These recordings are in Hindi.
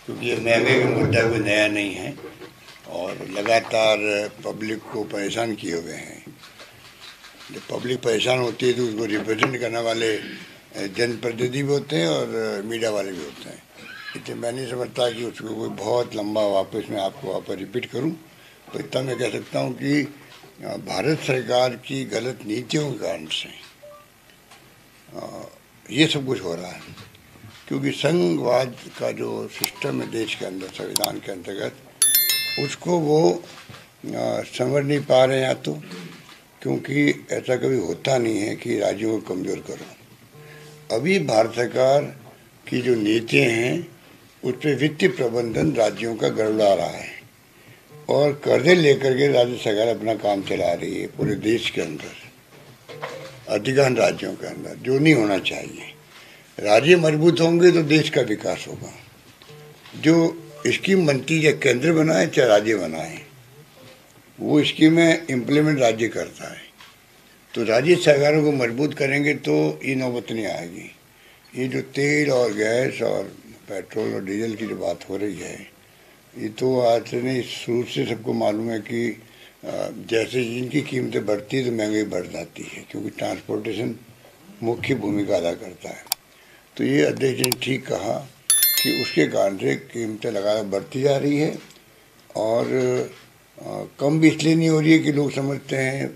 क्योंकि ये महंगे का मुद्दा कोई नया नहीं है और लगातार पब्लिक को परेशान किए हुए हैं। जब पब्लिक परेशान होती है तो उसको रिप्रेजेंट करने वाले जनप्रतिनिधि भी होते हैं और मीडिया वाले भी होते हैं। इसलिए मैं नहीं समझता कि उसको कोई बहुत लंबा वापस मैं आपको वहाँ पर रिपीट करूँ। तो इतना मैं कह सकता हूँ कि भारत सरकार की गलत नीतियों के कारण से ये सब कुछ हो रहा है, क्योंकि संघवाद का जो सिस्टम है देश के अंदर संविधान के अंतर्गत, उसको वो समझ नहीं पा रहे हैं। या तो क्योंकि ऐसा कभी होता नहीं है कि राज्यों को कमज़ोर करो। अभी भारत सरकार की जो नीतियाँ हैं उस पर वित्तीय प्रबंधन राज्यों का गड़बड़ा रहा है और कर्जे लेकर के राज्य सरकार अपना काम चला रही है पूरे देश के अंदर, अधिकांश राज्यों के अंदर, जो नहीं होना चाहिए। राज्य मजबूत होंगे तो देश का विकास होगा। जो स्कीम बनती है, केंद्र बनाए चाहे राज्य बनाए, वो स्कीमें इम्प्लीमेंट राज्य करता है। तो राज्य सरकारों को मजबूत करेंगे तो ये नौबत नहीं आएगी। ये जो तेल और गैस और पेट्रोल और डीजल की जो बात हो रही है, ये तो आज से नहीं, शुरू से सबको मालूम है कि जैसे इनकी कीमतें बढ़ती है तो महंगाई बढ़ जाती है, क्योंकि ट्रांसपोर्टेशन मुख्य भूमिका अदा करता है। तो ये अध्यक्ष ने ठीक कहा कि उसके कारण से कीमतें लगातार बढ़ती जा रही है और कम भी इसलिए नहीं हो रही है कि लोग समझते हैं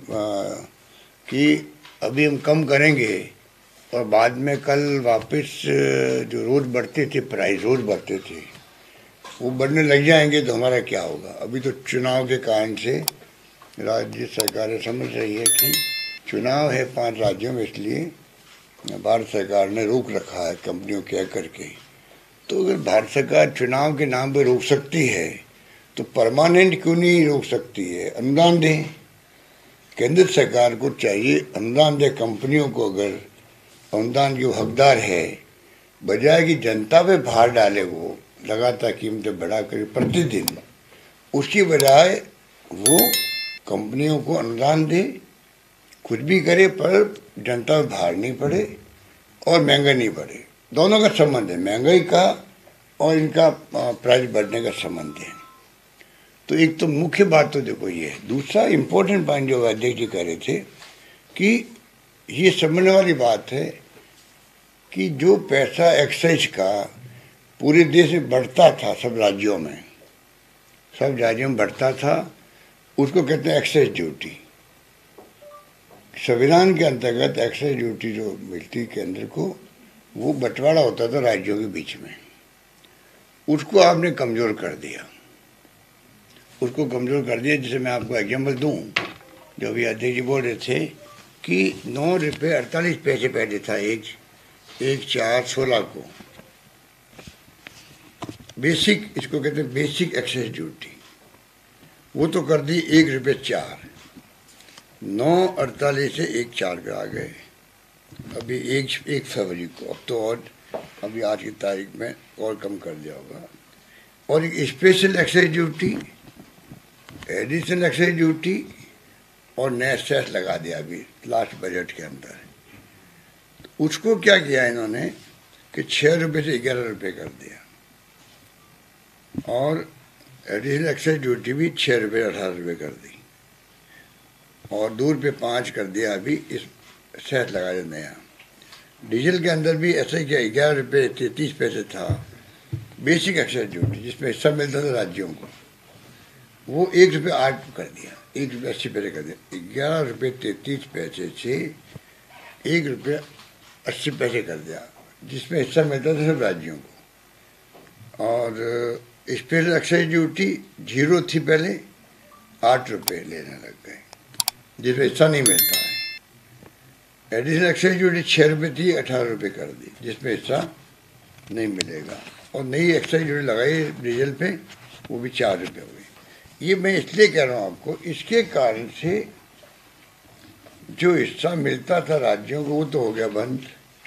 कि अभी हम कम करेंगे और बाद में कल वापस जो रोज़ बढ़ते थे प्राइस, रोज़ बढ़ते थे, वो बढ़ने लग जाएंगे तो हमारा क्या होगा। अभी तो चुनाव के कारण से राज्य सरकारें समझ रही है कि चुनाव है 5 राज्यों में, इसलिए भारत सरकार ने रोक रखा है कंपनियों कह करके। तो अगर भारत सरकार चुनाव के नाम पर रोक सकती है तो परमानेंट क्यों नहीं रोक सकती है। अनुदान दें, केंद्र सरकार को चाहिए अनुदान दे कंपनियों को, अगर अनुदान के हकदार है, बजाय कि जनता पे भार डाले वो लगातार कीमतें बढ़ा कर प्रतिदिन, उसकी बजाय वो कंपनियों को अनुदान दे, कुछ भी करे पर जनता पे भार नहीं पड़े और महंगाई नहीं बढ़े। दोनों का संबंध है, महंगाई का और इनका प्राइस बढ़ने का संबंध है। तो एक तो मुख्य बात तो देखो ये है। दूसरा इम्पोर्टेंट पॉइंट जो अध्यक्ष जी कह रहे थे कि ये समझने वाली बात है कि जो पैसा एक्साइज का पूरे देश में बढ़ता था, सब राज्यों में बढ़ता था, उसको कहते हैं एक्साइज ड्यूटी। संविधान के अंतर्गत एक्साइज ड्यूटी जो मिलती केंद्र को, वो बंटवारा होता था राज्यों के बीच में। उसको आपने कमज़ोर कर दिया, जिसे मैं आपको एग्जाम्पल दूं। जो अभी अध्यक्ष जी बोल रहे थे कि 9 रुपये 48 पैसे पहले था एक 4/16 को बेसिक, इसको कहते हैं बेसिक एक्साइज ड्यूटी, वो तो कर दी 1 रुपये 4, 9.48 से 1.4 पे आ गए अभी 1 फरवरी को। अब तो और अभी आज की तारीख में और कम कर दिया होगा। और एक special excise duty, additional excise duty और नया सेस लगा दिया अभी लास्ट बजट के अंदर। उसको क्या किया इन्होंने कि 6 रुपये से 11 रुपये कर दिया और एडिशनल एक्साइज ड्यूटी भी 6 रुपये 18 रुपये कर दी और 2 रुपये 5 कर दिया अभी इस सेस लगा दिया नया। डीजल के अंदर भी ऐसा ही किया, 11 रुपये 33 पैसे था बेसिक एक्साइज ड्यूटी जिसमें हिस्सा मिलता था राज्यों को, वो 1 रुपये 8 कर दिया, 1 रुपये 80 पैसे कर दिया। 11 रुपये 33 पैसे से 1 रुपये 80 पैसे कर दिया, जिसमें हिस्सा मिलता था सब राज्यों को। और स्पेशल एक्साइज ड्यूटी 0 थी पहले, 8 रुपये लेने लग गए जिसमें हिस्सा नहीं मिलता है। एडिशनल एक्साइज ड्यूटी 6 रुपये थी, 18 रुपये कर दी जिसमें हिस्सा नहीं मिलेगा। और नई एक्साइज ड्यूटी लगाई डीजल पे, वो भी 4 रुपये हो गई। ये मैं इसलिए कह रहा हूँ आपको, इसके कारण से जो हिस्सा मिलता था राज्यों को वो तो हो गया बंद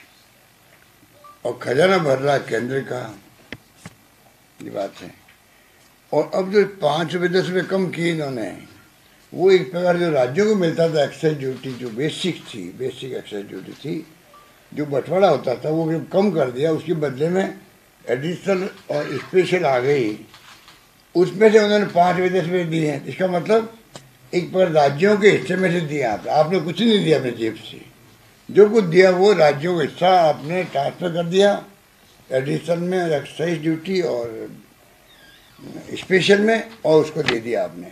और खजाना भर रहा केंद्र का, ये बात है। और अब जो 5 रुपये 10 रुपये कम किए इन्होंने, वो एक प्रकार जो राज्यों को मिलता था एक्साइज ड्यूटी जो बेसिक थी, बेसिक एक्साइज ड्यूटी थी, जो बंटवारा होता था, वो कम कर दिया। उसके बदले में एडिशनल और स्पेशल आ गई, उसमें से उन्होंने 5 विदेश में दिए हैं। इसका मतलब एक पर राज्यों के हिस्से में से दिया आपने कुछ नहीं दिया अपने जेब से, जो कुछ दिया वो राज्यों का हिस्सा आपने ट्रांसफर कर दिया एडिशनल में, एक्साइज ड्यूटी और स्पेशल में, और उसको दे दिया आपने।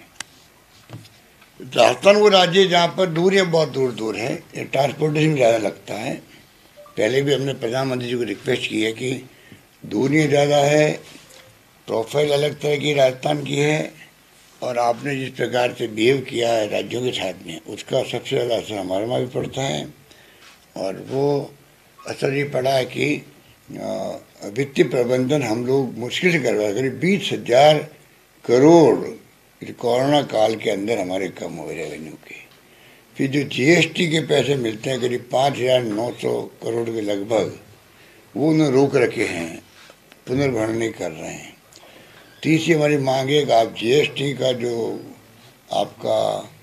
राजस्थान वो राज्य जहाँ पर दूरियाँ बहुत दूर दूर है, ट्रांसपोर्टेशन ज़्यादा लगता है। पहले भी हमने प्रधानमंत्री जी को रिक्वेस्ट की है कि दूरियाँ ज़्यादा है, प्रोफाइल अलग तरह की राजस्थान की है, और आपने जिस प्रकार से बिहेव किया है राज्यों के साथ में, उसका सबसे ज़्यादा असर हमारे में भी पड़ता है। और वो असर ये पड़ा है कि वित्तीय प्रबंधन हम लोग मुश्किल से करवा, करीब 20,000 करोड़ कोरोना काल के अंदर हमारे कम हो रेवेन्यू के। फिर जो जीएसटी के पैसे मिलते हैं करीब 5,900 करोड़ के लगभग, वो उन्होंने रोक रखे हैं, पुनर्भरण नहीं कर रहे हैं। तीसरी हमारी मांग है कि आप जीएसटी का जो आपका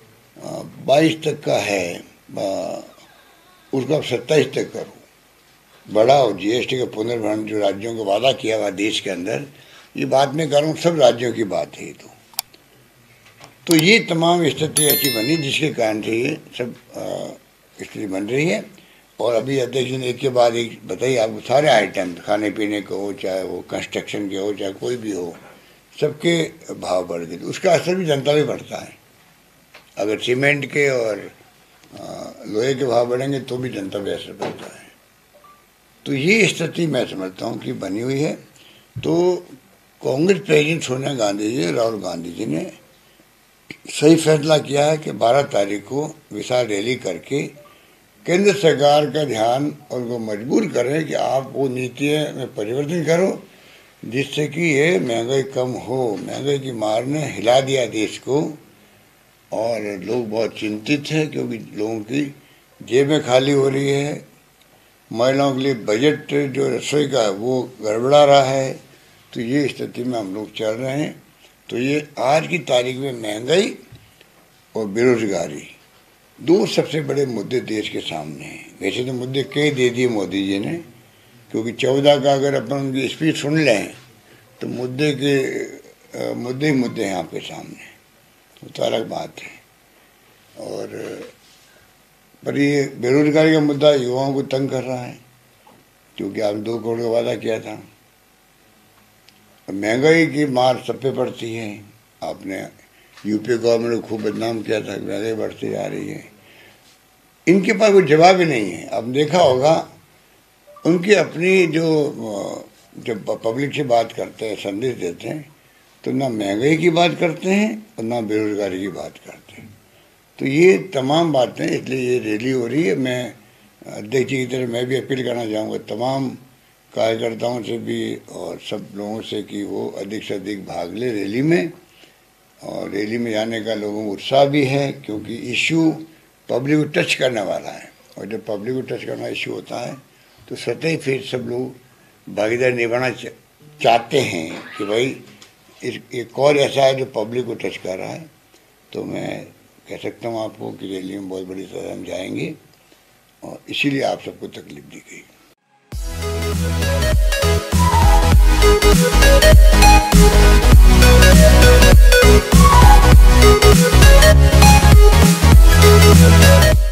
22 तक का है उसको आप 27 तक करो, बढ़ाओ जीएसटी का पुनर्भरण, जो राज्यों को वादा किया हुआ देश के अंदर। ये बात मैं कर रहा हूँ, सब राज्यों की बात है। तो ये तमाम स्थिति ऐसी बनी जिसके कारण से ये सब स्थिति बन रही है। और अभी अध्यक्ष ने एक के बाद एक बताइए, आपको सारे आइटम खाने पीने के हो, चाहे वो कंस्ट्रक्शन के हो, चाहे कोई भी हो, सबके भाव बढ़ गए। तो उसका असर भी जनता पे पड़ता है। अगर सीमेंट के और लोहे के भाव बढ़ेंगे तो भी जनता पे असर पड़ता है। तो ये स्थिति मैं समझता हूँ कि बनी हुई है। तो कांग्रेस प्रेसिडेंट सोनिया गांधी जी, राहुल गांधी जी ने सही फैसला किया है कि 12 तारीख को विशाल रैली करके केंद्र सरकार का ध्यान और उनको मजबूर करें कि आप वो नीतियों में परिवर्तन करो जिससे कि ये महंगाई कम हो। महंगाई की मार ने हिला दिया देश को, और लोग बहुत चिंतित हैं क्योंकि लोगों की जेबें खाली हो रही है। महिलाओं के लिए बजट जो रसोई का है वो गड़बड़ा रहा है। तो ये स्थिति में हम लोग चल रहे हैं। तो ये आज की तारीख में महंगाई और बेरोजगारी दो सबसे बड़े मुद्दे देश के सामने हैं। वैसे तो मुद्दे कई दे दिए मोदी जी ने, क्योंकि 14 का अगर अपन उनकी स्पीच सुन लें तो मुद्दे ही मुद्दे हैं आपके सामने, तो अलग बात है। और पर ये बेरोजगारी का मुद्दा युवाओं को तंग कर रहा है, क्योंकि आपने 2 करोड़ का वादा किया था। महंगाई की मार सब पे पड़ती है। आपने यूपी गवर्नमेंट को खूब बदनाम किया था, महंगाई बढ़ती जा रही है। इनके पास कोई जवाब ही नहीं है। अब देखा होगा उनकी अपनी जब पब्लिक से बात करते हैं, संदेश देते हैं, तो ना महंगाई की बात करते हैं और ना बेरोजगारी की बात करते हैं। तो ये तमाम बातें, इसलिए ये रैली हो रही है। मैं अध्यक्ष जी की तरह मैं भी अपील करना चाहूँगा तमाम कार्यकर्ताओं से भी और सब लोगों से कि वो अधिक से अधिक भाग ले रैली में। और रैली में जाने का लोगों को उत्साह भी है, क्योंकि इशू पब्लिक को टच करने वाला है। और जब पब्लिक को टच करना इशू होता है तो स्वतः ही फिर सब लोग भागीदारी निभाना चाहते हैं कि भाई एक कॉल ऐसा है जो पब्लिक को टच कर रहा है। तो मैं कह सकता हूँ आपको कि रैली में बहुत बड़ी तरह हम जाएंगे, और इसीलिए आप सबको तकलीफ दी गई। We'll be right back.